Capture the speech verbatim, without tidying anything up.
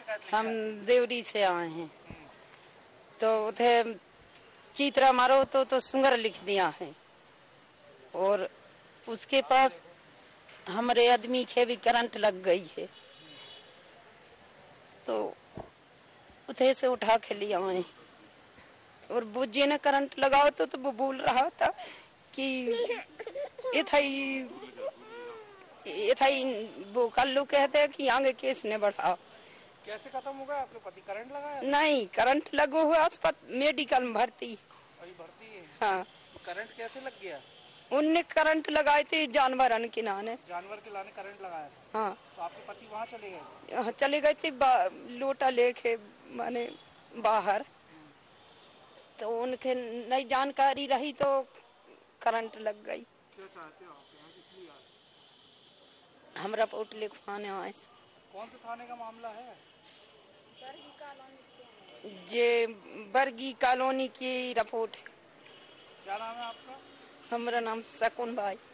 शिकायत लेके हम आए? देवरी से आए हैं। तो उथे चीतरा मारो तो तो सुंगर लिख दिया है, और उसके पास हमारे आदमी के भी करंट लग गई है, तो उथे से उठा के लिया आए। और बुज्जी ने करंट लगाओ तो, तो वो बोल रहा था कि ये था ये था वो कल्लू कहते हैं कि आगे केस ने बढ़ाओ। कैसे खत्म हो गया आपके पति? करंट लगाया? नहीं, करंट लगो हुआ अस्पताल मेडिकल में भर्ती। अभी भर्ती है? हाँ। तो करंट कैसे लग गया? उनने करंट लगाए थे जानवर के लाने। जानवर के लाने करंट लगाया था? हाँ। तो आपके पति वहाँ चले गए थे? हाँ, चले गए थे लोटा लेके माने बाहर। तो उनके नई जानकारी रही तो करंट लग गई। क्या चाहते हो आप? यहाँ किस लिए आए? हम रिपोर्ट लिखवाने आए। कौन से थाने का मामला है? बरगी कॉलोनी। ये बरगी कॉलोनी की रिपोर्ट है। क्या नाम है आपका? हमारा नाम शकुन भाई।